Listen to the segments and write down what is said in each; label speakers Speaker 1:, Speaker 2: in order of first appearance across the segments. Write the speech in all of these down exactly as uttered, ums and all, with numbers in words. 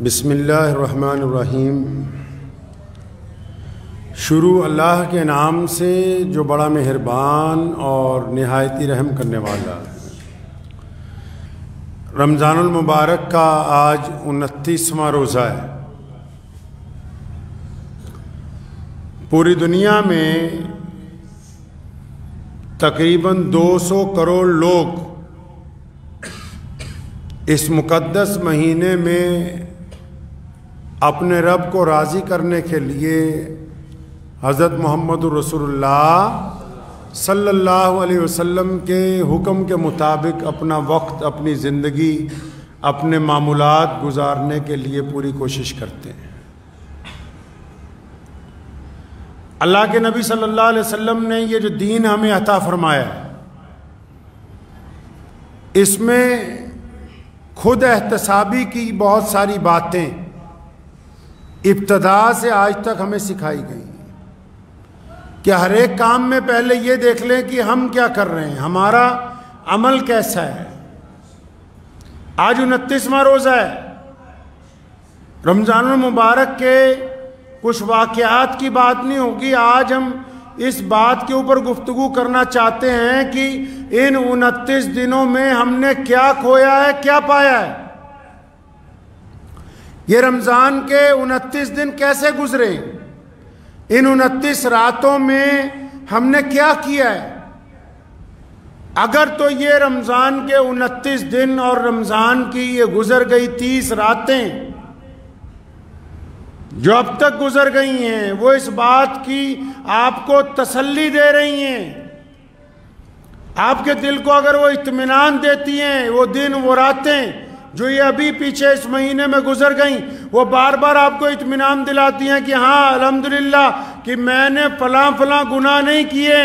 Speaker 1: बिस्मिल्लाहिर्रहमानिर्रहीम। शुरू अल्लाह के नाम से जो बड़ा मेहरबान और निहायती रहम करने वाला है। रमज़ानुल मुबारक का आज उनतीसवां रोज़ा है। पूरी दुनिया में तकरीबन दो सौ करोड़ लोग इस मुक़द्दस महीने में अपने रब को राज़ी करने के लिए हज़रत मोहम्मद रसूलुल्लाह सल्लल्लाहु अलैहि वसल्लम के हुक्म के मुताबिक अपना वक्त, अपनी ज़िंदगी, अपने मामूलात गुजारने के लिए पूरी कोशिश करते हैं। अल्लाह के नबी सल्लल्लाहु अलैहि वसल्लम ने ये जो दीन हमें अता फरमाया है, इसमें खुद एहतसाबी की बहुत सारी बातें इब्तदा से आज तक हमें सिखाई गई कि हर एक काम में पहले ये देख लें कि हम क्या कर रहे हैं, हमारा अमल कैसा है। आज उनतीसवां रोज़ा है। रमज़ानुल मुबारक के कुछ वाक़यात की बात नहीं होगी। आज हम इस बात के ऊपर गुफ्तगू करना चाहते हैं कि इन उनतीस दिनों में हमने क्या खोया है, क्या पाया है। ये रमज़ान के उनतीस दिन कैसे गुजरे, इन उनतीस रातों में हमने क्या किया है। अगर तो ये रमज़ान के उनतीस दिन और रमज़ान की ये गुजर गई तीस रातें जो अब तक गुजर गई हैं, वो इस बात की आपको तसल्ली दे रही हैं, आपके दिल को अगर वो इत्मीनान देती हैं, वो दिन वो रातें जो ये अभी पीछे इस महीने में गुजर गई, वो बार बार आपको इत्मीनान दिलाती हैं कि हाँ अल्हम्दुलिल्लाह कि मैंने फलां फलां गुनाह नहीं किए,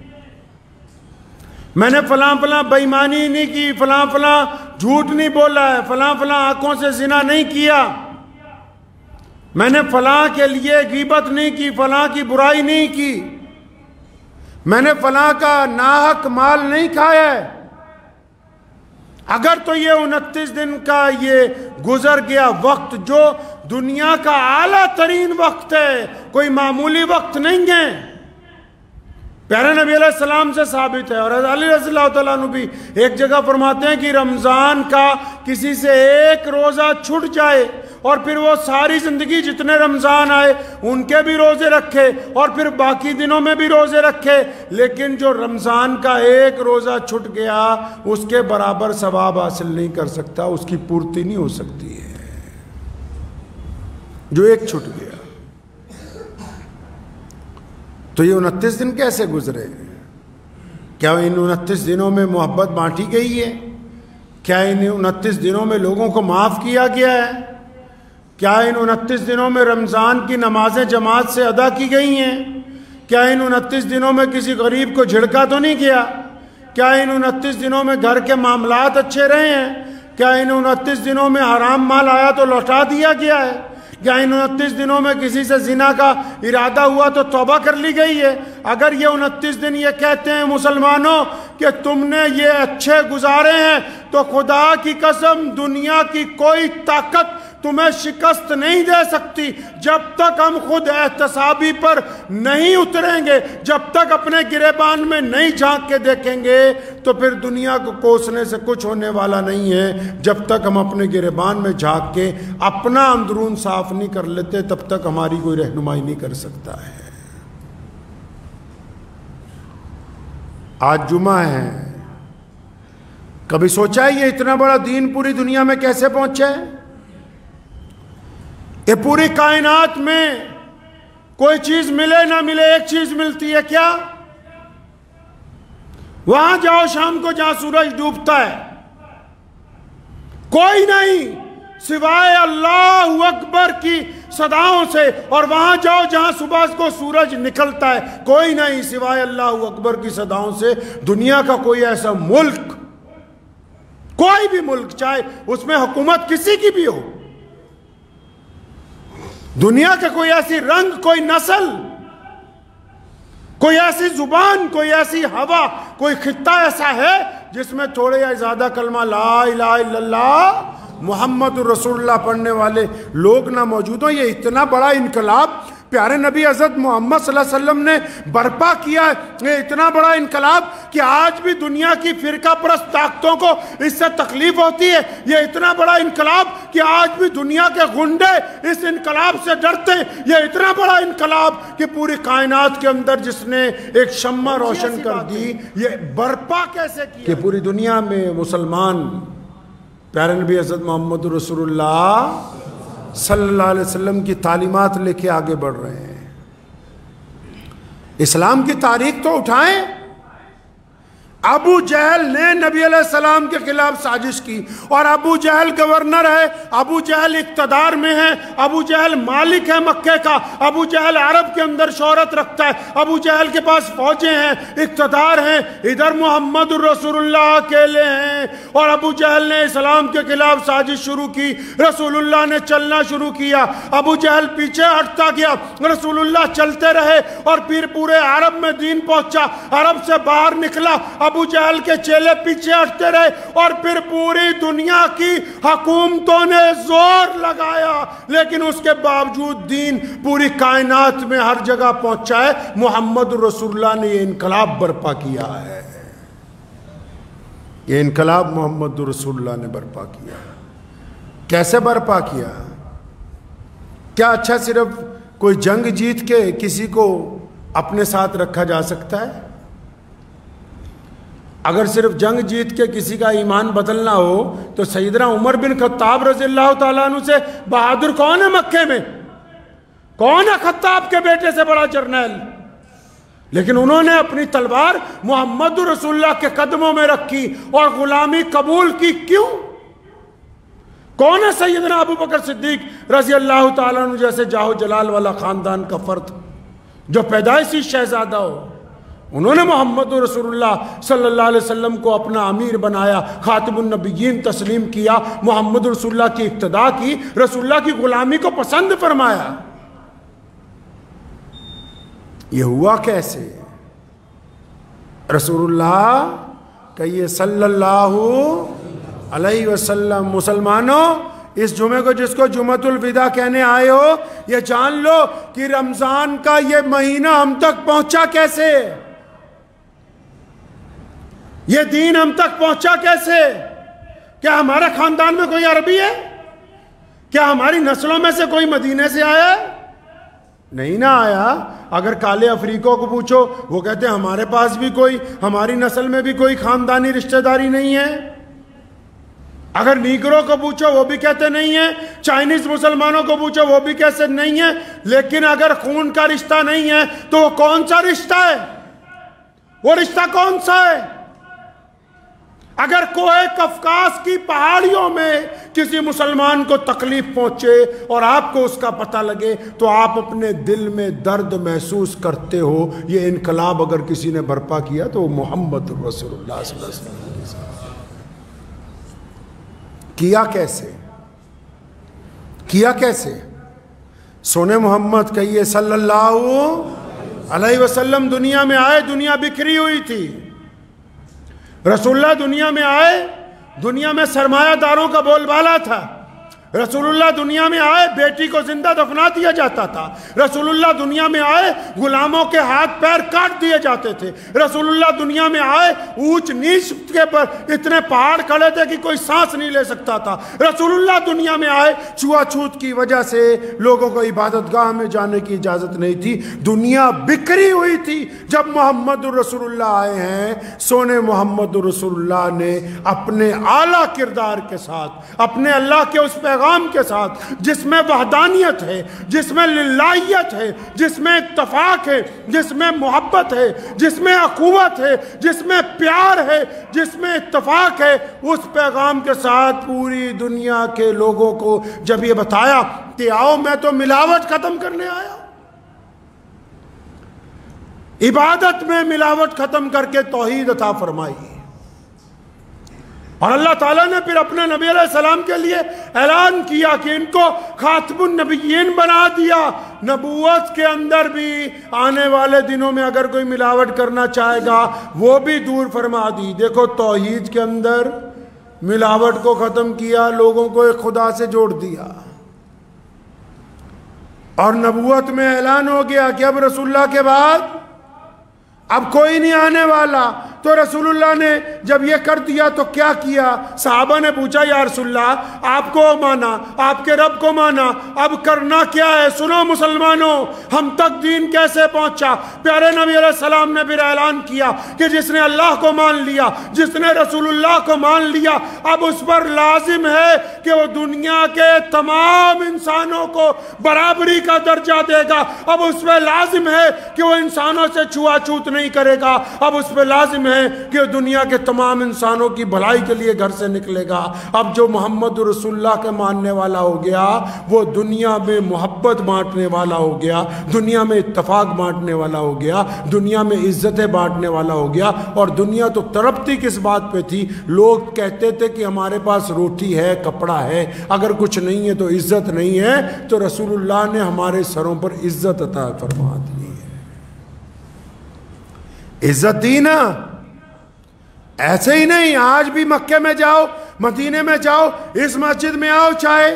Speaker 1: मैंने फलां फलां बेईमानी नहीं की, फलां फलां झूठ नहीं बोला है, फलां फलां आंखों से जिना नहीं किया, मैंने फलां के लिए गीबत नहीं की, फलां की बुराई नहीं की, मैंने फलां का नाहक माल नहीं खाया है। अगर तो ये उनतीस दिन का ये गुजर गया वक्त जो दुनिया का आला तरीन वक्त है, कोई मामूली वक्त नहीं है, प्यारे नबी अलैहिस्सलाम से साबित है। और अली रज़ियल्लाहु तआला अन्हु भी एक जगह फरमाते हैं कि रमज़ान का किसी से एक रोज़ा छूट जाए और फिर वो सारी ज़िंदगी जितने रमज़ान आए उनके भी रोज़े रखे और फिर बाकी दिनों में भी रोज़े रखे, लेकिन जो रमज़ान का एक रोज़ा छूट गया उसके बराबर सवाब हासिल नहीं कर सकता, उसकी पूर्ति नहीं हो सकती है जो एक छूट गया। तो ये उनतीस दिन कैसे गुजरे? क्या इन उनतीस दिनों में मोहब्बत बांटी गई है? क्या इन उनतीस दिनों में लोगों को माफ़ किया गया है? क्या इन उनतीस दिनों में रमज़ान की नमाजें जमात से अदा की गई हैं? क्या इन उनतीस दिनों में किसी गरीब को झिड़का तो नहीं किया? क्या इन उनतीस दिनों में घर के मामलात अच्छे रहे हैं? क्या इन उनतीस दिनों में हराम माल आया तो लौटा दिया गया है? क्या इन उनतीस दिनों में किसी से जिना का इरादा हुआ तो तौबा कर ली गई है? अगर ये उनतीस दिन ये कहते हैं मुसलमानों कि तुमने ये अच्छे गुजारे हैं, तो खुदा की कसम दुनिया की कोई ताकत तुम्हें शिकस्त नहीं दे सकती। जब तक हम खुद एहतसाबी पर नहीं उतरेंगे, जब तक अपने गिरेबान में नहीं झांक के देखेंगे, तो फिर दुनिया को कोसने से कुछ होने वाला नहीं है। जब तक हम अपने गिरेबान में झांक के अपना अंदरून साफ नहीं कर लेते, तब तक हमारी कोई रहनुमाई नहीं कर सकता है। आज जुमा है। कभी सोचा है ये इतना बड़ा दीन पूरी दुनिया में कैसे पहुंचा है? ये पूरी कायनात में कोई चीज मिले ना मिले, एक चीज मिलती है, क्या? वहां जाओ शाम को जहां सूरज डूबता है, कोई नहीं सिवाय अल्लाह अकबर की सदाओं से, और वहां जाओ जहां सुबह को सूरज निकलता है, कोई नहीं सिवाय अल्लाह अकबर की सदाओं से। दुनिया का कोई ऐसा मुल्क, कोई भी मुल्क, चाहे उसमें हुकूमत किसी की भी हो, दुनिया का कोई ऐसी रंग, कोई नस्ल, कोई ऐसी जुबान, कोई ऐसी हवा, कोई खित्ता ऐसा है जिसमें थोड़े या ज्यादा कलमा ला इलाहा इल्लल्लाह मोहम्मद रसूलुल्लाह पढ़ने वाले लोग ना मौजूद हो। ये इतना बड़ा इनकलाब प्यारे नबी हज़रत मोहम्मद सल्लल्लाहु अलैहि वसल्लम ने बर्पा किया है। ये इतना बड़ा इनकलाब कि आज भी दुनिया की फिरका परस्त ताकतों को इससे तकलीफ होती है। ये इतना बड़ा इनकलाब कि आज भी दुनिया के गुंडे इस इनकलाब से डरते हैं। ये इतना बड़ा इनकलाब कि पूरी कायनात के अंदर जिसने एक शम्मा रोशन कर दी, ये बर्पा कैसे की कि पूरी दुनिया में मुसलमान प्यारे नबी हज़रत मोहम्मद रसूलुल्लाह सल्लल्लाहु अलैहि वसल्लम की तालीमात लेके आगे बढ़ रहे हैं। इस्लाम की तारीख तो उठाएं। अबू जहल ने नबी अलैहिस्सलाम के खिलाफ साजिश की और अबू जहल गवर्नर है, अबू जहल इक्तदार में है, अबू जहल मालिक है मक्के का, अबू जहल अरब के अंदर शोहरत रखता है, अबू जहल के पास फौजें हैं, इक्तदार हैं। इधर मोहम्मद रसूलुल्लाह अकेले हैं और अबू जहल ने इस्लाम के खिलाफ साजिश शुरू की। रसूलुल्लाह ने चलना शुरू किया, अबू जहल पीछे हटता गया, रसूलुल्लाह चलते रहे और फिर पूरे अरब में दीन पहुंचा। अरब से बाहर निकला, अबू जहल के चेले पीछे हटते रहे और फिर पूरी दुनिया की हुकूमतों ने जोर लगाया, लेकिन उसके बावजूद दीन पूरी कायनात में हर जगह पहुंचा है। मोहम्मद रसूलुल्लाह ने ये इनकलाब बर्पा किया है। ये इनकलाब मोहम्मद रसूलुल्लाह ने बर्पा किया। कैसे बर्पा किया? क्या अच्छा सिर्फ कोई जंग जीत के किसी को अपने साथ रखा जा सकता है? अगर सिर्फ जंग जीत के किसी का ईमान बदलना हो तो सैयदना उमर बिन खत्ताब रज़ियल्लाहु ताला अन्हु से बहादुर कौन है मक्के में? कौन है खत्ताब के बेटे से बड़ा जर्नैल? लेकिन उन्होंने अपनी तलवार मोहम्मद रसूलुल्लाह के कदमों में रखी और गुलामी कबूल की। क्यों? कौन है सैयदना अबू बकर सिद्दीक रज़ियल्लाहु ताला अन्हु जैसे जाहो जलाल वाला खानदान का फर्द जो पैदाइशी शहजादा हो? उन्होंने मोहम्मद रसूलुल्लाह सल्लल्लाहु अलैहि वसल्लम को अपना अमीर बनाया, खातिमुन नबिय्यीन तस्लीम किया, मोहम्मद रसूलुल्लाह की इक्तदा की, रसूलुल्लाह की गुलामी को पसंद फरमाया। ये हुआ कैसे? रसूलुल्लाह कहिए सल्लल्लाहु अलैहि वसल्लम। मुसलमानों, इस जुमे को जिसको जुमतुल विदा कहने आए हो, ये जान लो कि रमजान का ये महीना हम तक पहुंचा कैसे, ये दीन हम तक पहुंचा कैसे? क्या हमारे खानदान में कोई अरबी है? क्या हमारी नस्लों में से कोई मदीने से आया है? नहीं ना आया। अगर काले अफ्रीकों को पूछो, वो कहते हैं हमारे पास भी कोई, हमारी नस्ल में भी कोई खानदानी रिश्तेदारी नहीं है। अगर नीगरों को पूछो, वो भी कहते नहीं है। चाइनीज मुसलमानों को पूछो, वो भी कहते नहीं है। लेकिन अगर खून का रिश्ता नहीं है तो वो कौन सा रिश्ता है? वो रिश्ता कौन सा है? अगर कोई कफकास की पहाड़ियों में किसी मुसलमान को तकलीफ पहुंचे और आपको उसका पता लगे तो आप अपने दिल में दर्द महसूस करते हो। ये इनकलाब अगर किसी ने बर्पा किया तो मोहम्मद रसूलुल्लाह सल्लल्लाहु अलैहि वसल्लम के साथ किया। कैसे किया? कैसे? सोने मोहम्मद कहिए सल्लल्लाहु अलैहि वसल्लम दुनिया में आए, दुनिया बिखरी हुई थी। रसूलुल्लाह दुनिया में आए, दुनिया में सरमायादारों का बोलबाला था। रसूलुल्लाह दुनिया में आए, बेटी को जिंदा दफना दिया जाता था। रसूलुल्लाह दुनिया में आए, गुलामों के हाथ पैर काट दिए जाते थे। रसूलुल्लाह दुनिया में आए, ऊंच नीच के पर इतने पहाड़ खड़े थे कि कोई सांस नहीं ले सकता था। रसूलुल्लाह दुनिया में आए, छुआछूत की वजह से लोगों को इबादतगाह में जाने की इजाजत नहीं थी। दुनिया बिखरी हुई थी। जब मोहम्मद रसूलुल्लाह आए हैं, सोने मोहम्मद रसूलुल्लाह ने अपने आला किरदार के साथ, अपने अल्लाह के उस पैगाम के साथ जिसमें वहदानियत है, जिसमें लिल्लाहियत है, जिसमें इत्तफाक है, जिसमें मोहब्बत है, जिसमें अखुवत है, जिसमें प्यार है, जिसमें इत्तफाक है, उस पैगाम के साथ पूरी दुनिया के लोगों को जब ये बताया कि आओ मैं तो मिलावट खत्म करने आया, इबादत में मिलावट खत्म करके तौहीद अता फरमाई। और अल्लाह ताला ने फिर अपने नबी अलैहिस्सलाम के लिए ऐलान किया कि इनको खातमुन नबिय्यीन बना दिया। नबूवत के अंदर भी आने वाले दिनों में अगर कोई मिलावट करना चाहेगा वो भी दूर फरमा दी। देखो तौहीद के अंदर मिलावट को खत्म किया, लोगों को एक खुदा से जोड़ दिया। और नबूवत में ऐलान हो गया कि अब रसूलुल्लाह के बाद अब कोई नहीं आने वाला। तो रसूलुल्लाह ने जब ये कर दिया तो क्या किया? सहाबा ने पूछा, या रसूलुल्लाह आपको माना, आपके रब को माना, अब करना क्या है? सुनो मुसलमानों, हम तक दीन कैसे पहुंचा। प्यारे नबी अलैहि सलाम ने फिर ऐलान किया कि जिसने अल्लाह को मान लिया, जिसने रसूलुल्लाह को मान लिया, अब उस पर लाजिम है कि वो दुनिया के तमाम इंसानों को बराबरी का दर्जा देगा। अब उस पर लाजिम है कि वो इंसानों से छुआछूत नहीं करेगा। अब उस पर लाजिम है कि दुनिया के तमाम इंसानों की भलाई के लिए घर से निकलेगा। अब जो मोहम्मद रसूलुल्लाह के मानने वाला हो गया, वो दुनिया में मोहब्बत बांटने वाला हो गया, दुनिया में इत्तफाक बांटने वाला हो गया, दुनिया में इज्जतें बांटने वाला हो गया। और दुनिया तो तड़पती किस बात पे थी? लोग कहते थे कि हमारे पास रोटी है, कपड़ा है, अगर कुछ नहीं है तो इज्जत नहीं है। तो रसूलुल्लाह ने हमारे सरों पर इज्जत अता फरमा दी है। इज्जत दी ना, ऐसे ही नहीं। आज भी मक्के में जाओ, मदीने में जाओ, इस मस्जिद में आओ, चाहे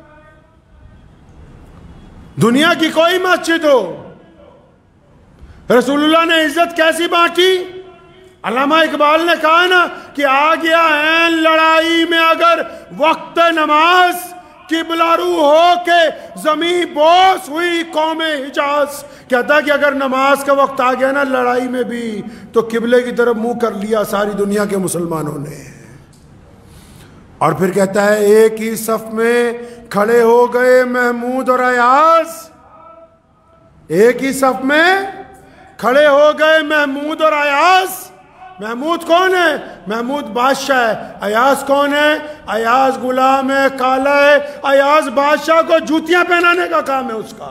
Speaker 1: दुनिया की कोई मस्जिद हो, रसूलुल्लाह ने इज्जत कैसी बांटी? अल्लामा इकबाल ने कहा ना कि आ गया है लड़ाई में अगर वक्त नमाज, किबलारू हो के जमी बोस हुई कौमे हिजाज। कहता कि अगर नमाज का वक्त आ गया ना लड़ाई में भी, तो किबले की तरफ मुंह कर लिया सारी दुनिया के मुसलमानों ने। और फिर कहता है एक ही सफ में खड़े हो गए महमूद और अयाज, एक ही सफ में खड़े हो गए महमूद और अयाज। महमूद कौन है? महमूद बादशाह है। अयाज कौन है? अयाज गुलाम है, काला है। अयाज बादशाह को जूतियां पहनाने का काम है उसका।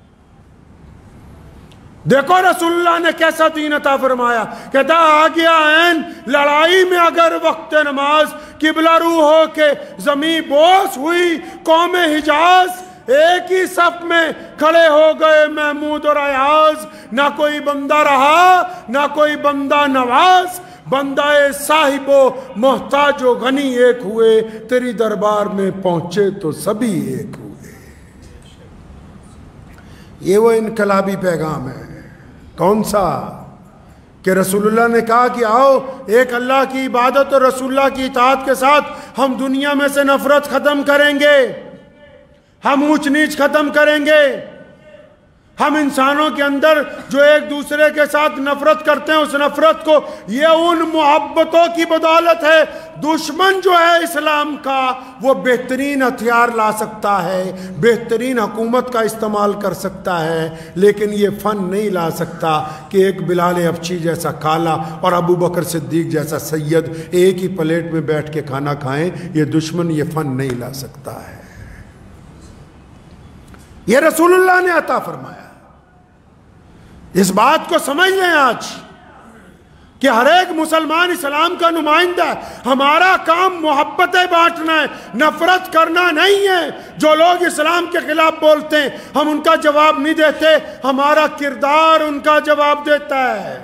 Speaker 1: देखो रसूलुल्लाह ने कैसा दीन अता फरमाया। कहता आ गया ऐन लड़ाई में अगर वक्त नमाज, किबलारू हो के जमी बोस हुई कौमे हिजाज। एक ही सफ में खड़े हो गए महमूद और अयाज। ना कोई बंदा रहा, ना कोई बंदा नवाज। बंदाए साहिबो मोहताजो गनी एक हुए, तेरी दरबार में पहुंचे तो सभी एक हुए। ये वो इनकलाबी पैगाम है। कौन सा? कि रसूलुल्लाह ने कहा कि आओ एक अल्लाह की इबादत और रसूलुल्लाह की इताअत के साथ हम दुनिया में से नफरत खत्म करेंगे, हम ऊंच नीच खत्म करेंगे। हम इंसानों के अंदर जो एक दूसरे के साथ नफरत करते हैं, उस नफरत को ये उन मोहब्बतों की बदौलत है। दुश्मन जो है इस्लाम का, वो बेहतरीन हथियार ला सकता है, बेहतरीन हुकूमत का इस्तेमाल कर सकता है, लेकिन ये फ़न नहीं ला सकता कि एक बिलाल अफची जैसा काला और अबू बकर सिद्दीक जैसा सैयद एक ही प्लेट में बैठ के खाना खाएं। ये दुश्मन ये फ़न नहीं ला सकता है। ये रसूलुल्लाह ने अता फरमाया। इस बात को समझ लें आज कि हर एक मुसलमान इस्लाम का नुमाइंदा है। हमारा काम मोहब्बतें बांटना है, नफरत करना नहीं है। जो लोग इस्लाम के खिलाफ बोलते हैं हम उनका जवाब नहीं देते, हमारा किरदार उनका जवाब देता है,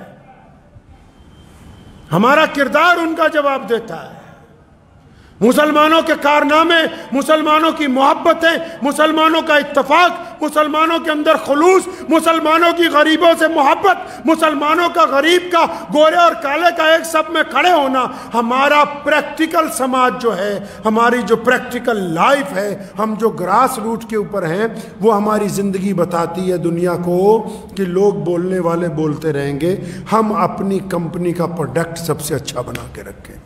Speaker 1: हमारा किरदार उनका जवाब देता है। मुसलमानों के कारनामे, मुसलमानों की मोहब्बतें, मुसलमानों का इत्तफाक, मुसलमानों के अंदर खुलूस, मुसलमानों की गरीबों से मोहब्बत, मुसलमानों का गरीब का, गोरे और काले का एक सब में खड़े होना, हमारा प्रैक्टिकल समाज जो है, हमारी जो प्रैक्टिकल लाइफ है, हम जो ग्रास रूट के ऊपर हैं, वो हमारी ज़िंदगी बताती है दुनिया को कि लोग बोलने वाले बोलते रहेंगे, हम अपनी कंपनी का प्रोडक्ट सबसे अच्छा बना के रखेंगे।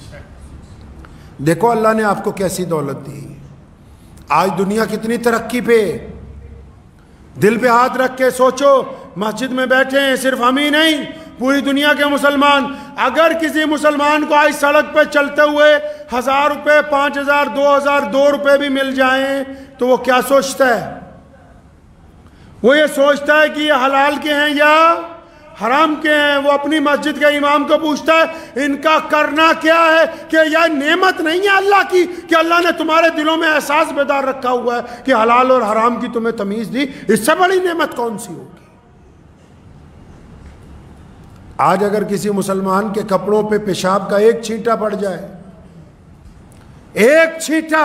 Speaker 1: देखो अल्लाह ने आपको कैसी दौलत दी। आज दुनिया कितनी तरक्की पे। दिल पे हाथ रख के सोचो, मस्जिद में बैठे हैं सिर्फ हम ही नहीं, पूरी दुनिया के मुसलमान। अगर किसी मुसलमान को आज सड़क पे चलते हुए हजार रुपये, पाँच हजार, दो हजार, दो रुपये भी मिल जाएं तो वो क्या सोचता है? वो ये सोचता है कि ये हलाल के हैं या हराम के हैं। वो अपनी मस्जिद के इमाम को पूछता है इनका करना क्या है, कि यह नेमत नहीं है अल्लाह की कि अल्लाह ने तुम्हारे दिलों में एहसास बेदार रखा हुआ है कि हलाल और हराम की तुम्हें तमीज दी, इससे बड़ी नेमत कौन सी होगी। आज अगर किसी मुसलमान के कपड़ों पे पेशाब का एक छींटा पड़ जाए एक छींटा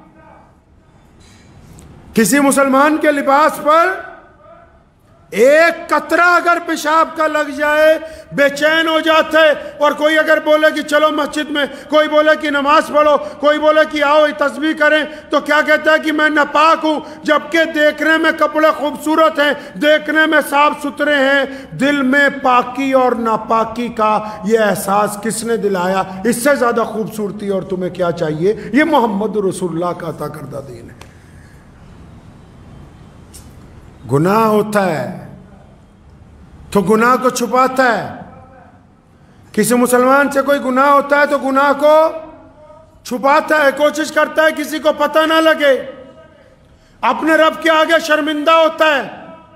Speaker 1: किसी मुसलमान के लिबास पर, एक कतरा अगर पेशाब का लग जाए बेचैन हो जाते। और कोई अगर बोले कि चलो मस्जिद में, कोई बोले कि नमाज पढ़ो, कोई बोले कि आओ तस्बीह करें, तो क्या कहता है कि मैं नापाक हूं, जबकि देखने में कपड़े खूबसूरत हैं, देखने में साफ सुथरे हैं। दिल में पाकी और नापाकी का ये एहसास किसने दिलाया? इससे ज्यादा खूबसूरती और तुम्हें क्या चाहिए? ये मोहम्मद रसूलुल्लाह का अता करदा दीन है। गुनाह होता है तो गुनाह को छुपाता है। किसी मुसलमान से कोई गुनाह होता है तो गुनाह को छुपाता है, कोशिश करता है किसी को पता ना लगे, अपने रब के आगे शर्मिंदा होता है,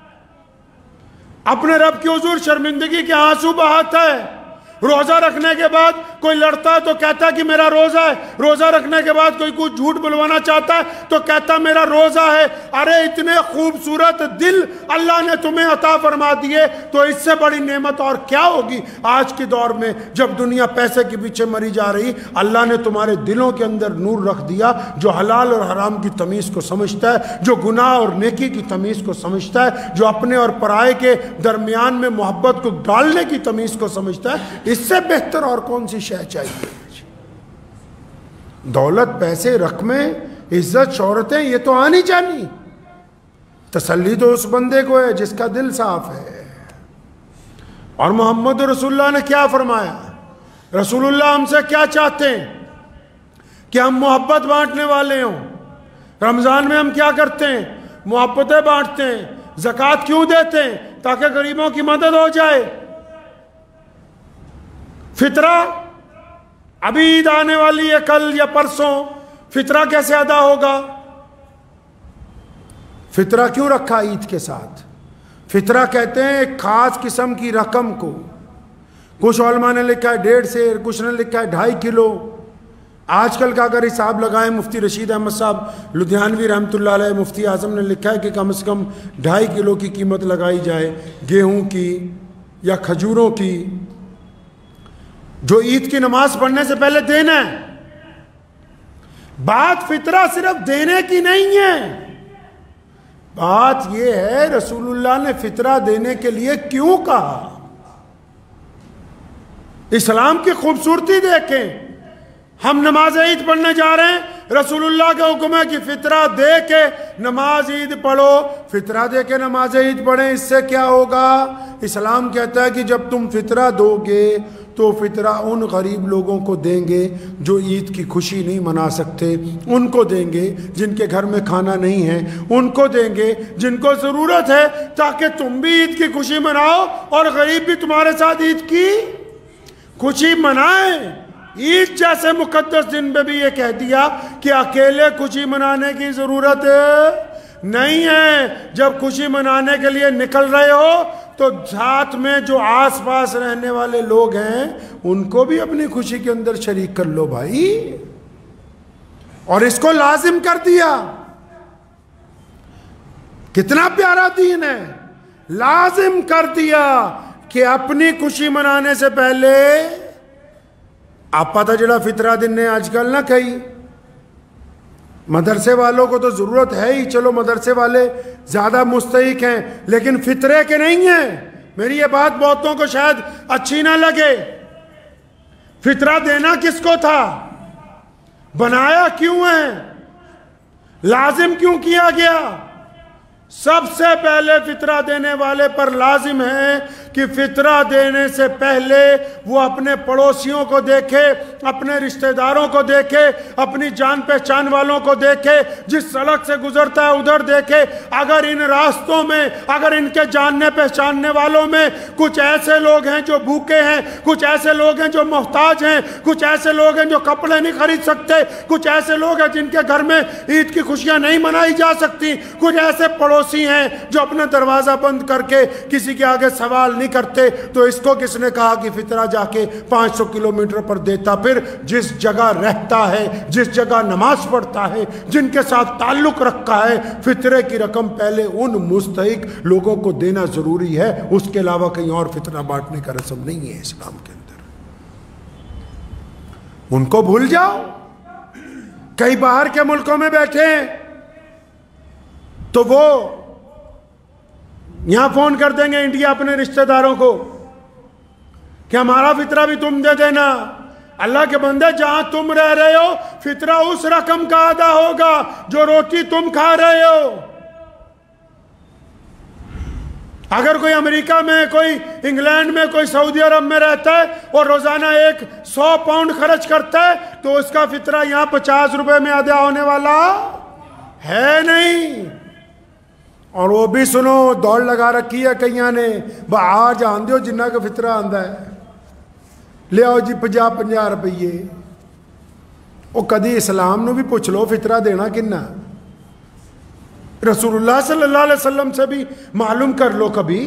Speaker 1: अपने रब के हुजूर शर्मिंदगी के आंसू बहाता है। रोजा रखने के बाद कोई लड़ता है तो कहता है कि मेरा रोजा है, रोजा रखने के बाद कोई कुछ झूठ बुलवाना चाहता है तो कहता मेरा रोजा है। अरे इतने खूबसूरत दिल अल्लाह ने तुम्हें अता फरमा दिए, तो इससे बड़ी नेमत और क्या होगी? आज के दौर में जब दुनिया पैसे के पीछे मरी जा रही, अल्लाह ने तुम्हारे दिलों के अंदर नूर रख दिया, जो हलाल और हराम की तमीज को समझता है, जो गुनाह और नेकी की तमीज को समझता है, जो अपने और पराये के दरमियान में मोहब्बत को डालने की तमीज को समझता है। इससे बेहतर और कौन सी शय चाहिए? दौलत, पैसे, रकमें, इज्जत, शोहरतें, ये तो आनी जानी। तसल्ली तो उस बंदे को है जिसका दिल साफ है। और मोहम्मद रसूलुल्लाह ने क्या फरमाया? रसूलुल्लाह हमसे क्या चाहते हैं कि हम मोहब्बत बांटने वाले हों। रमजान में हम क्या करते हैं? मोहब्बतें बांटते हैं। ज़कात क्यों देते हैं? ताकि गरीबों की मदद हो जाए। फितरा, अभी ईद आने वाली है कल या परसों, फितरा कैसे अदा होगा? फितरा क्यों रखा ईद के साथ? फितरा कहते हैं एक खास किस्म की रकम को। कुछ उलमा ने लिखा है डेढ़ सेर, कुछ ने लिखा है ढाई किलो। आजकल का अगर हिसाब लगाएं, मुफ्ती रशीद अहमद साहब लुधियानवी रहमतुल्लाह अलैह, मुफ्ती आजम ने लिखा है कि कम से कम ढाई किलो की कीमत लगाई जाए गेहूं की या खजूरों की, जो ईद की नमाज पढ़ने से पहले देना है। बात फितरा सिर्फ देने की नहीं है, बात यह है रसूलुल्लाह ने फितरा देने के लिए क्यों कहा। इस्लाम की खूबसूरती देखें। हम नमाज ईद पढ़ने जा रहे हैं, रसूलुल्लाह का हुक्म है कि फितरा दे के नमाज ईद पढ़ो। फितरा दे के नमाज ईद पढ़ें, इससे क्या होगा? इस्लाम कहता है कि जब तुम फितरा दोगे तो फितरा उन गरीब लोगों को देंगे जो ईद की खुशी नहीं मना सकते, उनको देंगे जिनके घर में खाना नहीं है, उनको देंगे जिनको ज़रूरत है, ताकि तुम भी ईद की खुशी मनाओ और गरीब भी तुम्हारे साथ ईद की खुशी मनाए। ईद जैसे मुकद्दस दिन पे भी ये कह दिया कि अकेले खुशी मनाने की ज़रूरत नहीं है। जब खुशी मनाने के लिए निकल रहे हो तो साथ में जो आसपास रहने वाले लोग हैं उनको भी अपनी खुशी के अंदर शरीक कर लो भाई। और इसको लाजिम कर दिया। कितना प्यारा दीन है। लाजिम कर दिया कि अपनी खुशी मनाने से पहले आप पता जड़ा फितरा दिन ने आजकल ना कही मदरसे वालों को तो ज़रूरत है ही, चलो मदरसे वाले ज़्यादा मुस्तहिक हैं, लेकिन फितरे के नहीं हैं। मेरी ये बात बहुतों को शायद अच्छी ना लगे। फितरा देना किसको था? बनाया क्यों है? लाजिम क्यों किया गया? सबसे पहले फितरा देने वाले पर लाजिम है कि फितरा देने से पहले वो अपने पड़ोसियों को देखे, अपने रिश्तेदारों को देखे, अपनी जान पहचान वालों को देखे, जिस सड़क से गुजरता है उधर देखे। अगर इन रास्तों में, अगर इनके जानने पहचानने वालों में कुछ ऐसे लोग हैं जो भूखे हैं, कुछ ऐसे लोग हैं जो मोहताज हैं, कुछ ऐसे लोग हैं जो कपड़े नहीं खरीद सकते, कुछ ऐसे लोग हैं जिनके घर में ईद की खुशियां नहीं मनाई जा सकती, कुछ ऐसे पड़ोसी हैं जो अपना दरवाजा बंद करके किसी के आगे सवाल नहीं करते, तो इसको किसने कहा कि फितरा जाके पाँच सौ किलोमीटर पर देता? फिर जिस जगह रहता है, जिस जगह नमाज पढ़ता है, जिनके साथ ताल्लुक रखा है, फितरे की रकम पहले उन मुस्तहिक लोगों को देना जरूरी है। उसके अलावा कहीं और फितरा बांटने का रस्म नहीं है इस्लाम के अंदर। उनको भूल जाओ। कई बाहर के मुल्कों में बैठे हैं तो वो यहां फोन कर देंगे इंडिया अपने रिश्तेदारों को कि हमारा फितरा भी तुम दे देना। अल्लाह के बंदे, जहां तुम रह रहे हो फितरा उस रकम का अदा होगा जो रोटी तुम खा रहे हो। अगर कोई अमेरिका में, कोई इंग्लैंड में, कोई सऊदी अरब में रहता है और रोजाना एक सौ पाउंड खर्च करता है तो उसका फितरा यहां पचास रुपए में अदा होने वाला है नहीं। और वो भी सुनो, दौड़ लगा रखी है कईया ने, आ जान दो जिन्ना का फितरा आंदा है, ले आओ जी पंजा पंजा रुपये। वो कदी इस्लाम नू भी पूछ लो फितरा देना किन्ना, रसूलुल्लाह सल्लल्लाहु अलैहि वसल्लम से भी मालूम कर लो कभी।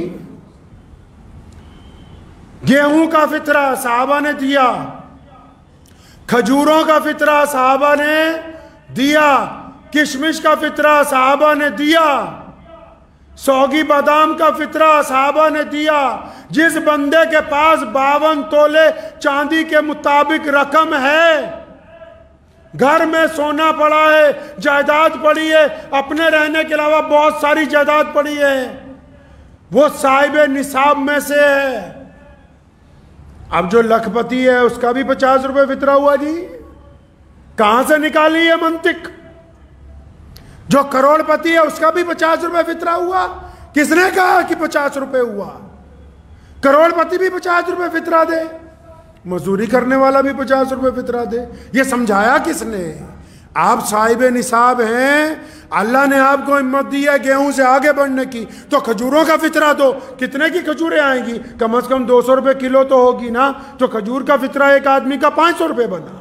Speaker 1: गेहूं का फितरा सहाबा ने दिया, खजूरों का फितरा सहाबा ने दिया, किशमिश का फितरा सहाबा ने दिया, सौगी बादाम का फितरा सहाबा ने दिया। जिस बंदे के पास बावन तोले चांदी के मुताबिक रकम है, घर में सोना पड़ा है, जायदाद पड़ी है, अपने रहने के अलावा बहुत सारी जायदाद पड़ी है, वो साहिब निसाब में से है। अब जो लखपति है उसका भी पचास रुपए फितरा हुआ जी, कहां से निकाली है मंतिक। जो करोड़पति है उसका भी पचास रुपए फितरा हुआ, किसने कहा कि पचास रुपए हुआ। करोड़पति भी पचास रुपए फितरा दे, मजदूरी करने वाला भी पचास रुपए फितरा दे, ये समझाया किसने। आप साहिब निसाब हैं, अल्लाह ने आपको हिम्मत दी है गेहूं से आगे बढ़ने की, तो खजूरों का फितरा दो। कितने की खजूरें आएंगी, कम से कम दो सौ रुपए किलो तो होगी ना, तो खजूर का फितरा एक आदमी का पांच सौ रुपए बना।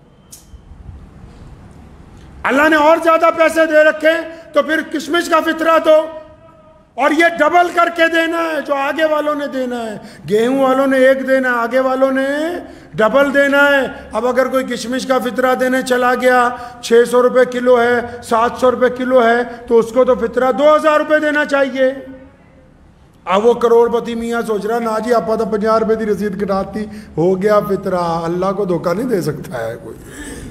Speaker 1: अल्लाह ने और ज्यादा पैसे दे रखे तो फिर किशमिश का फितरा दो, और ये डबल करके देना है जो आगे वालों ने देना है। गेहूं वालों ने एक देना है, आगे वालों ने डबल देना है। अब अगर कोई किशमिश का फितरा देने चला गया, छः सौ रुपये किलो है, सात सौ रुपये किलो है, तो उसको तो फितरा दो हज़ार रुपये देना चाहिए। अब वो करोड़पति मियाँ सोच रहा ना जी आप तो पचास रुपये की रसीद कटाती, हो गया फितरा। अल्लाह को धोखा नहीं दे सकता है कोई।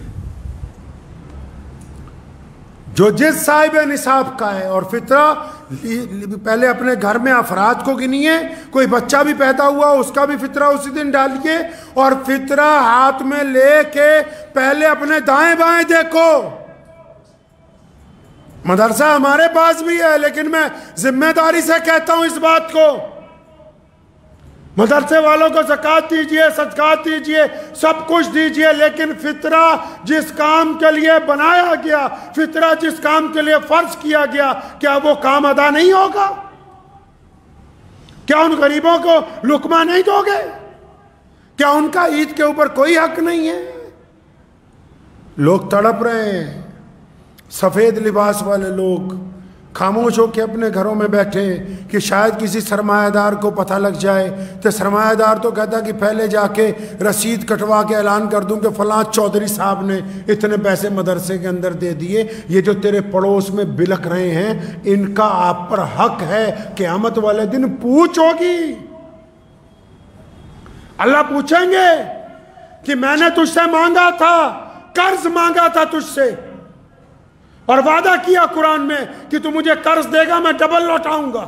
Speaker 1: जो जिस साहिब निसाब का है, और फितरा पहले अपने घर में अफराद को गिनिए, कोई बच्चा भी पैदा हुआ उसका भी फितरा उसी दिन डालिए, और फितरा हाथ में लेके पहले अपने दाएं बाएं देखो। मदरसा हमारे पास भी है, लेकिन मैं जिम्मेदारी से कहता हूं इस बात को, मदरसे वालों को ज़कात दीजिए, सदकात दीजिए, सब कुछ दीजिए, लेकिन फितरा जिस काम के लिए बनाया गया, फितरा जिस काम के लिए फर्ज किया गया, क्या वो काम अदा नहीं होगा? क्या उन गरीबों को लुकमा नहीं दोगे? क्या उनका ईद के ऊपर कोई हक नहीं है? लोग तड़प रहे हैं, सफेद लिबास वाले लोग खामोश होकर अपने घरों में बैठे कि शायद किसी सरमायादार को पता लग जाए। तो सरमायादार तो कहता कि पहले जाके रसीद कटवा के ऐलान कर दूं कि फलां चौधरी साहब ने इतने पैसे मदरसे के अंदर दे दिए, ये जो तेरे पड़ोस में बिलक रहे हैं इनका आप पर हक है। क़यामत वाले दिन पूछ होगी, अल्लाह पूछेंगे कि मैंने तुझसे मांगा था, कर्ज मांगा था तुझसे, और वादा किया कुरान में कि तू मुझे कर्ज देगा, मैं डबल लौटाऊंगा।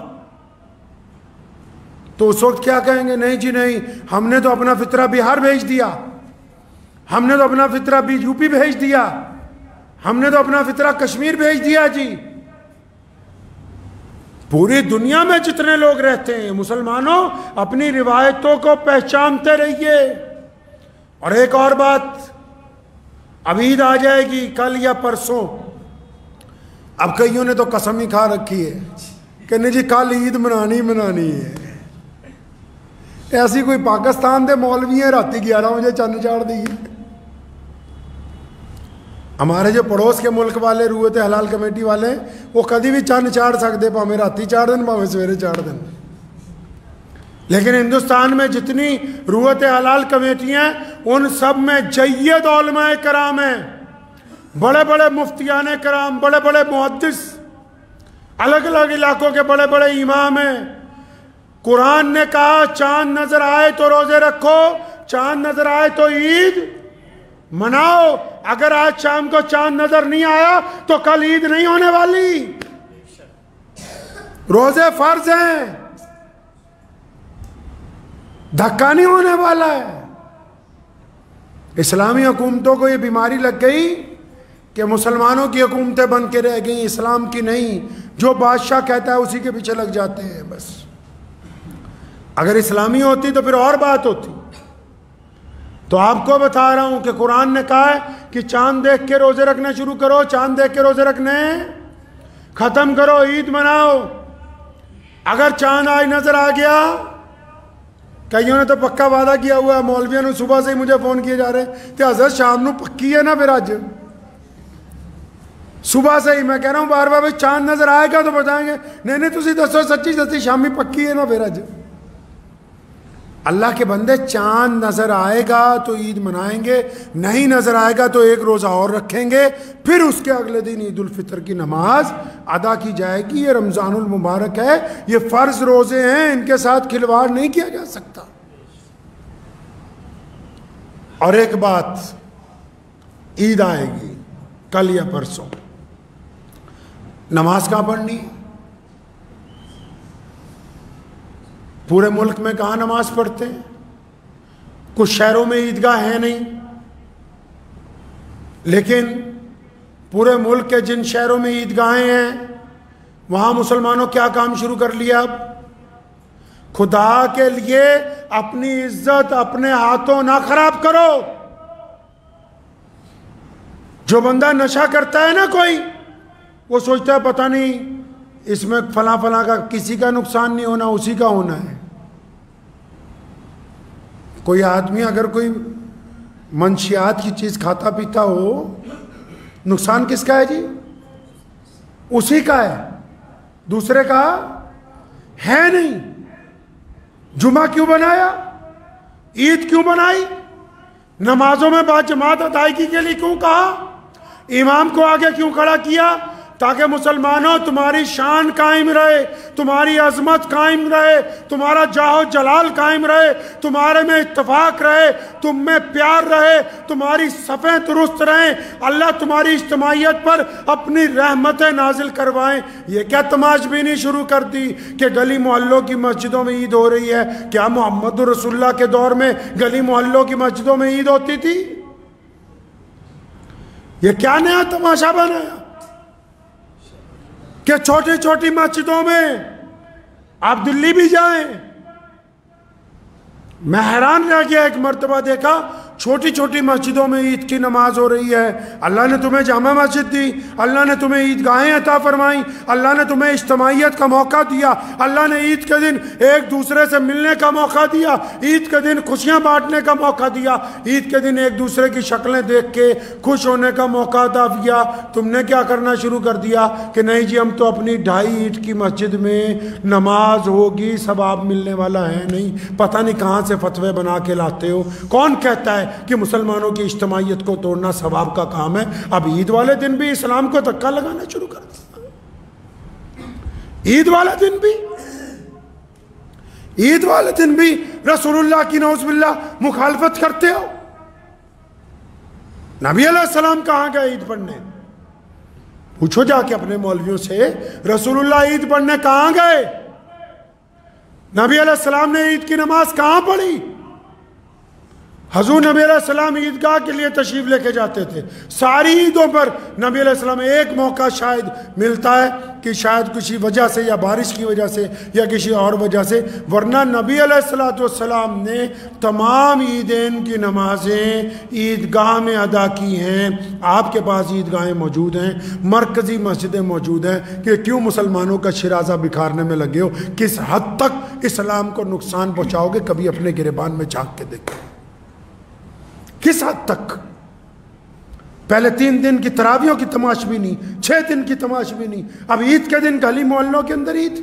Speaker 1: तो उस वक्त क्या कहेंगे? नहीं जी नहीं, हमने तो अपना फितरा बिहार भेज दिया, हमने तो अपना फितरा भी यूपी भेज दिया, हमने तो अपना फितरा कश्मीर भेज दिया जी। पूरी दुनिया में जितने लोग रहते हैं, मुसलमानों अपनी रिवायतों को पहचानते रहिए। और एक और बात, अब ईद आ जाएगी कल या परसों। अब कईयों ने तो कसम ही खा रखी है कि नहीं जी कल ईद मनानी मनानी है। ऐसी कोई पाकिस्तान के मौलवी है राती ग्यारह बजे चन्न चाड़ दी। हमारे जो पड़ोस के मुल्क वाले रूयत हलाल कमेटी वाले, वो कभी भी चन्न चाड़ सकते, भावें राती चाड़ दें भावें सवेरे चाड़ दें। लेकिन हिंदुस्तान में जितनी रूयत हलाल कमेटियाँ, उन सब में जय्यद उलमाए कराम हैं, बड़े बड़े मुफ्तियाने कराम, बड़े बड़े मुहद्दिस, अलग अलग इलाकों के बड़े बड़े इमाम हैं। कुरान ने कहा चांद नजर आए तो रोजे रखो, चांद नजर आए तो ईद मनाओ। अगर आज शाम को चांद नजर नहीं आया तो कल ईद नहीं होने वाली। रोजे फर्ज हैं, धक्का नहीं होने वाला है। इस्लामी हुकूमतों को ये बीमारी लग गई कि मुसलमानों की हुकूमतें बन के रह गई, इस्लाम की नहीं। जो बादशाह कहता है उसी के पीछे लग जाते हैं बस। अगर इस्लामी होती तो फिर और बात होती। तो आपको बता रहा हूं कि कुरान ने कहा है कि चांद देख के रोजे रखने शुरू करो, चांद देख के रोजे रखने खत्म करो, ईद मनाओ। अगर चांद आज नजर आ गया, कईयों ने तो पक्का वादा किया हुआ है, मौलवियों ने सुबह से ही मुझे फोन किए जा रहे थे, हजरत शाम ਨੂੰ पक्की है ना फिर आज सुबह से ही। मैं कह रहा हूं बार बार भाई चांद नजर आएगा तो बताएंगे, नहीं नहीं तुसी दसो सच्ची सच्ची शामी पक्की है ना फिर आज। अल्लाह के बंदे, चांद नजर आएगा तो ईद मनाएंगे, नहीं नजर आएगा तो एक रोजा और रखेंगे, फिर उसके अगले दिन ईद उल फितर की नमाज अदा की जाएगी। ये रमजानुल मुबारक है, ये फर्ज रोजे हैं, इनके साथ खिलवाड़ नहीं किया जा सकता। और एक बात, ईद आएगी कल या परसों, नमाज कहां पढ़नी है? पूरे मुल्क में कहां नमाज पढ़ते हैं? कुछ शहरों में ईदगाह है नहीं, लेकिन पूरे मुल्क के जिन शहरों में ईदगाहें हैं वहां मुसलमानों क्या काम शुरू कर लिया? अब खुदा के लिए अपनी इज्जत अपने हाथों ना खराब करो। जो बंदा नशा करता है ना कोई, वो सोचता है पता नहीं इसमें फला फला का किसी का नुकसान नहीं होना, उसी का होना है। कोई आदमी अगर कोई मंशियात की चीज खाता पीता हो, नुकसान किसका है जी? उसी का है, दूसरे का है नहीं। जुमा क्यों बनाया? ईद क्यों बनाई? नमाजों में बाजमात अदायगी के लिए क्यों कहा? इमाम को आगे क्यों खड़ा किया? ताकि मुसलमानों तुम्हारी शान कायम रहे, तुम्हारी अजमत कायम रहे, तुम्हारा जाहो जलाल कायम रहे, तुम्हारे में इत्तफाक रहे, तुम में प्यार रहे, तुम्हारी सफ़ें दुरुस्त रहें, अल्लाह तुम्हारी इज्तिमाइयत पर अपनी रहमतें नाजिल करवाएं। ये क्या तमाशबीनी शुरू कर दी कि गली मोहल्लों की मस्जिदों में ईद हो रही है? क्या मोहम्मद रसूलुल्लाह के दौर में गली मोहल्लों की मस्जिदों में ईद होती थी? ये क्या नया तमाशा बनाया कि छोटी छोटी मस्जिदों में आप दिल्ली भी जाएं? मैं हैरान रह गया, एक मर्तबा देखा छोटी छोटी मस्जिदों में ईद की नमाज हो रही है। अल्लाह ने तुम्हें जामा मस्जिद दी, अल्लाह ने तुम्हें ईदगाहें अता फरमाई, अल्लाह ने तुम्हें इज्तिमाइयत का मौका दिया, अल्लाह ने ईद के दिन एक दूसरे से मिलने का मौका दिया, ईद के दिन खुशियां बांटने का मौका दिया, ईद के दिन एक दूसरे की शक्लें देख के खुश होने का मौका अता किया। तुमने क्या करना शुरू कर दिया कि नहीं जी हम तो अपनी ढाई ईद की मस्जिद में नमाज होगी, सवाब मिलने वाला है नहीं। पता नहीं कहाँ से फतवे बना के लाते हो। कौन कहता है कि मुसलमानों की इज्तिमाइयत को तोड़ना सवाब का काम है? अब ईद वाले दिन भी इस्लाम को धक्का लगाना शुरू कर दिया। ईद वाले दिन भी ईद वाले दिन भी रसूलुल्लाह की नौज़ुबिल्लाह मुखालफत करते हो। नबी अलैहिस्सलाम कहां गए ईद पढ़ने? पूछो जाके अपने मौलवियों से, रसूलुल्लाह ईद पढ़ने कहां गए? नबी अलैहिस्सलाम ने ईद की नमाज कहां पढ़ी? हजूर नबी अलैहिस्सलाम ईदगाह के लिए तशरीफ लेके जाते थे। सारी ईदों पर नबी अलैहिस्सलाम एक मौका शायद मिलता है कि शायद किसी वजह से या बारिश की वजह से या किसी और वजह से, वरना नबी अलैहिस्सलाम ने तमाम ईदैन की नमाजें ईदगाह में अदा की हैं। आपके पास ईदगाहें मौजूद हैं, मरकज़ी मस्जिदें मौजूद हैं, कि क्यों मुसलमानों का शिराजा बिखारने में लगे हो? किस हद तक इस्लाम को नुकसान पहुँचाओगे? कभी अपने गिरेबान में झांक के देखो किस हद तक। पहले तीन दिन की तरावियों की तमाशबीनी, छह दिन की तमाशबीनी, अब ईद के दिन गली मोहल्लों के अंदर ईद।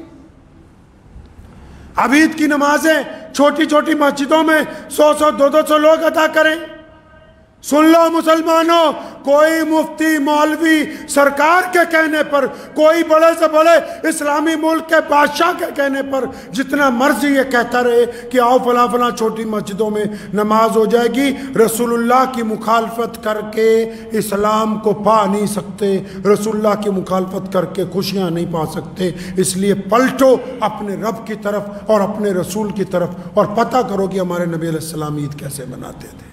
Speaker 1: अब ईद की नमाजें छोटी छोटी मस्जिदों में सौ सौ दो दो सौ लोग अदा करें, सुन लो मुसलमानों, कोई मुफ्ती मौलवी सरकार के कहने पर, कोई बड़े से बड़े इस्लामी मुल्क के बादशाह के कहने पर जितना मर्जी ये कहता रहे कि आओ फला फला छोटी मस्जिदों में नमाज हो जाएगी, रसूलुल्लाह की मुखालफत करके इस्लाम को पा नहीं सकते, रसूलुल्लाह की मुखालफत करके खुशियाँ नहीं पा सकते। इसलिए पलटो अपने रब की तरफ और अपने रसूल की तरफ और पता करो कि हमारे नबी अलैहिस्सलाम ईद कैसे मनाते थे।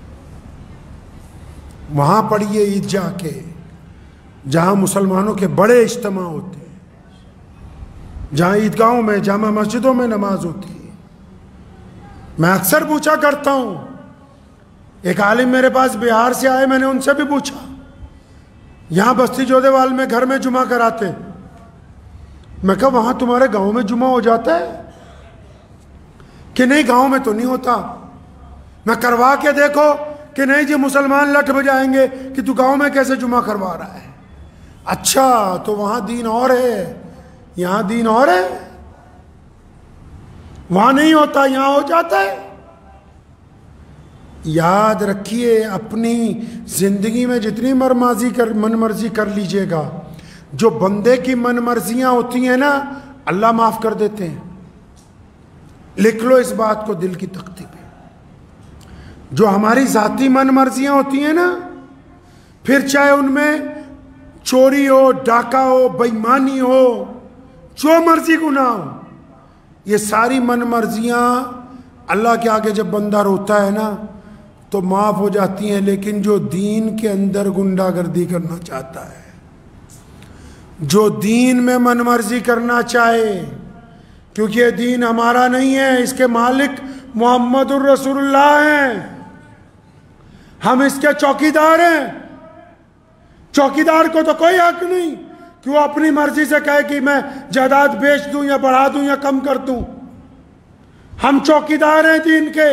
Speaker 1: वहाँ पढ़िए ईद जाके जहाँ मुसलमानों के बड़े इज्तिमा होते हैं, जहाँ ईदगाहों में जामा मस्जिदों में नमाज होती है। मैं अक्सर पूछा करता हूँ, एक आलिम मेरे पास बिहार से आए, मैंने उनसे भी पूछा, यहाँ बस्ती जोधेवाल में घर में जुमा कराते, मैं कहा वहाँ तुम्हारे गांव में जुमा हो जाता है कि नहीं? गांव में तो नहीं होता। मैं करवा के देखो कि नहीं जी, मुसलमान लट बजाएंगे कि तू गांव में कैसे जुमा करवा रहा है। अच्छा, तो वहां दीन और है, यहां दीन और है। वहां नहीं होता, यहां हो जाता है। याद रखिए, अपनी जिंदगी में जितनी मरमाजी कर मन मर्जी कर लीजिएगा, जो बंदे की मन मर्जियां होती हैं ना, अल्लाह माफ कर देते हैं। लिख लो इस बात को दिल की तख्ती पे। जो हमारी जाती मन मर्जियां होती हैं ना, फिर चाहे उनमें चोरी हो, डाका हो, बेईमानी हो, जो मर्जी गुनाह हो, ये सारी मन मर्जियां अल्लाह के आगे जब बंदा रोता है ना तो माफ हो जाती हैं। लेकिन जो दीन के अंदर गुंडागर्दी करना चाहता है, जो दीन में मन मर्जी करना चाहे, क्योंकि ये दीन हमारा नहीं है, इसके मालिक मोहम्मदुर रसूलुल्लाह हैं, हम इसके चौकीदार हैं। चौकीदार को तो कोई हक नहीं कि वो अपनी मर्जी से कहे कि मैं जायदाद बेच दूं या बढ़ा दूं या कम कर दूं। हम चौकीदार हैं दीन के,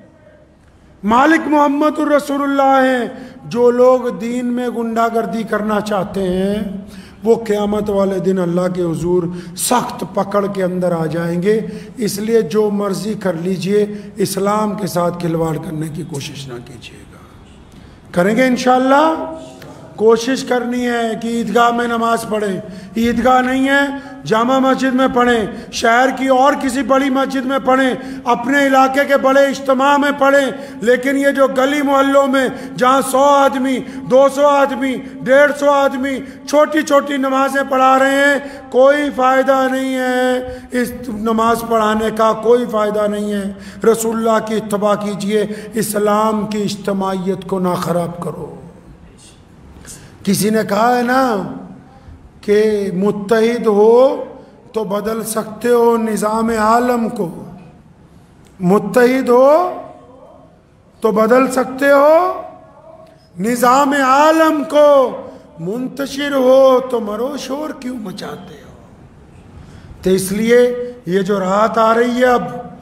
Speaker 1: मालिक मोहम्मदुर रसूलुल्लाह हैं। जो लोग दीन में गुंडागर्दी करना चाहते हैं वो क़यामत वाले दिन अल्लाह के हुजूर सख्त पकड़ के अंदर आ जाएंगे। इसलिए जो मर्जी कर लीजिए, इस्लाम के साथ खिलवाड़ करने की कोशिश ना कीजिएगा। करेंगे इंशाअल्लाह। कोशिश करनी है कि ईदगाह में नमाज पढ़ें, ईदगाह नहीं है जामा मस्जिद में पढ़ें, शहर की और किसी बड़ी मस्जिद में पढ़ें, अपने इलाके के बड़े इज्तिमा में पढ़ें। लेकिन ये जो गली मोहल्लों में जहाँ सौ आदमी, दो सौ आदमी, डेढ़ सौ आदमी छोटी छोटी नमाजें पढ़ा रहे हैं, कोई फ़ायदा नहीं है। इस नमाज पढ़ाने का कोई फ़ायदा नहीं है। रसूलुल्लाह की इत्तबा कीजिए, इस्लाम की इज्तिमाइयत को ना ख़राब करो। किसी ने कहा है ना कि मुत्तहिद हो तो बदल सकते हो निज़ाम आलम को, मुत्तहिद हो तो बदल सकते हो निज़ाम आलम को, मुंतशिर हो तो मरो शोर क्यों मचाते हो। तो इसलिए ये जो रात आ रही है, अब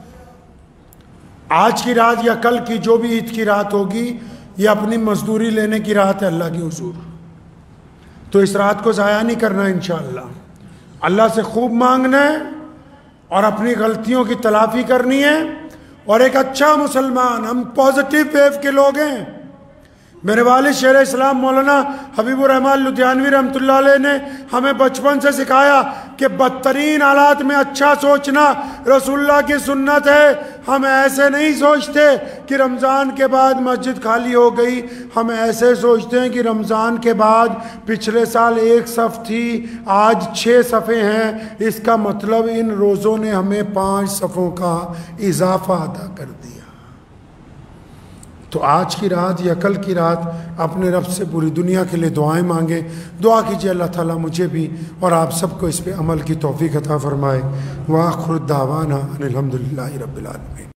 Speaker 1: आज की रात या कल की जो भी ईद की रात होगी, ये अपनी मजदूरी लेने की रात है अल्लाह की हुजूर। तो इस रात को ज़ाया नहीं करना, इंशाअल्लाह अल्लाह से खूब मांगना है और अपनी गलतियों की तलाफ़ी करनी है। और एक अच्छा मुसलमान, हम पॉजिटिव वेव के लोग हैं। मेरे वालिद शेर इस्लाम मौलाना हबीबुर रहमान लुधियानवी रहमतुल्लाह अलैह ने हमें बचपन से सिखाया कि बदतरीन हालात में अच्छा सोचना रसूलुल्लाह की सुन्नत है। हम ऐसे नहीं सोचते कि रमज़ान के बाद मस्जिद खाली हो गई, हम ऐसे सोचते हैं कि रमज़ान के बाद पिछले साल एक सफ़ थी, आज छः सफ़े हैं, इसका मतलब इन रोज़ों ने हमें पाँच सफ़ों का इजाफ़ा अदा कर दिया। तो आज की रात या कल की रात अपने रब से पूरी दुनिया के लिए दुआएं मांगे। दुआ कीजिए अल्लाह ताला मुझे भी और आप सबको इस पे अमल की तौफीक अता फरमाए। व आखिर दावाना अनिल हम्दुलिल्लाहि रब्बिल आलमीन।